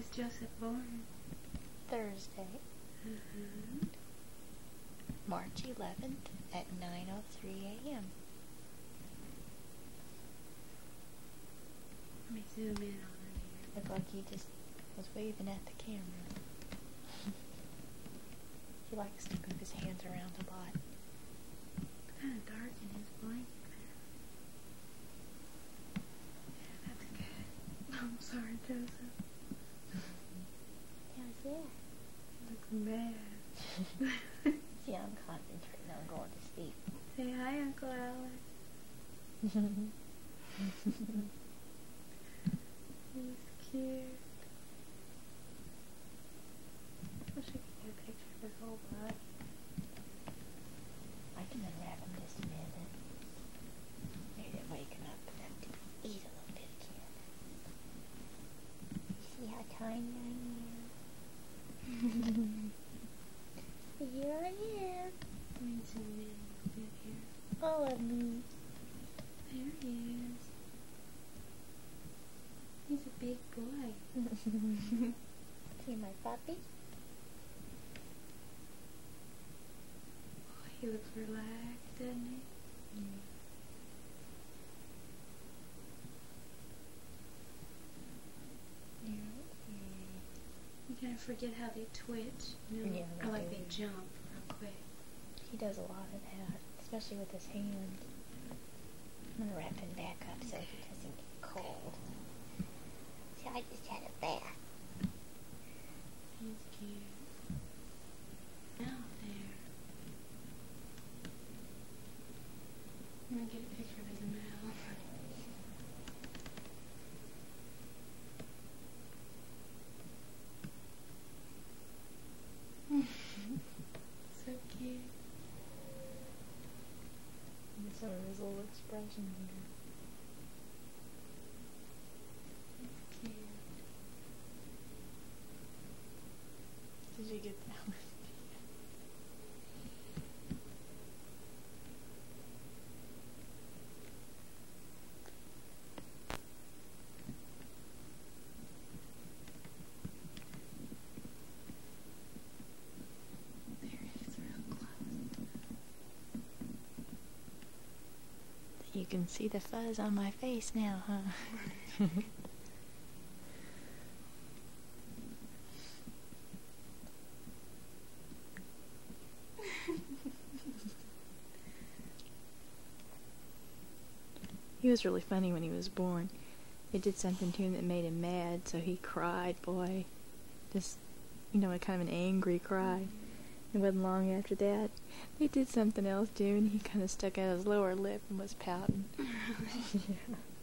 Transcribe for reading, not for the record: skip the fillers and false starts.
Joseph born? Thursday, March 11th at 9:03 a.m. Let me zoom in on him here. Looked like he just was waving at the camera. He likes to move his hands around a lot. It's kind of dark in his blanket there. Yeah, that's good. I'm sorry, Joseph. How's that? Looks mad. See, I'm concentrating on going to sleep. Say hi, Uncle Alex. He's cute. Wish I could get a picture of his whole body. I can unwrap him just a minute. Maybe they're waking up enough to eat a little bit again. You see how tiny I am? Here I am. Let me zoom in a little bit here. All of me. There he is. He's a big boy. See my puppy? Oh, he looks relaxed, doesn't he? You kind of forget how they twitch, you know? Yeah, Or like they they do. jump real quick. He does a lot of that, especially with his hands. I'm gonna wrap him back up so he doesn't get cold. See, I just had a bath. He's cute. Out there. I'm gonna get a picture of his mouth. So cute. And some of his little expressions here. It's cute. Did you get that one? There it is, real close. You can see the fuzz on my face now, huh? He was really funny when he was born. They did something to him that made him mad, so he cried, boy. Just, kind of an angry cry. It wasn't long after that. They did something else to him, and he kind of stuck out his lower lip and was pouting. Really? Yeah.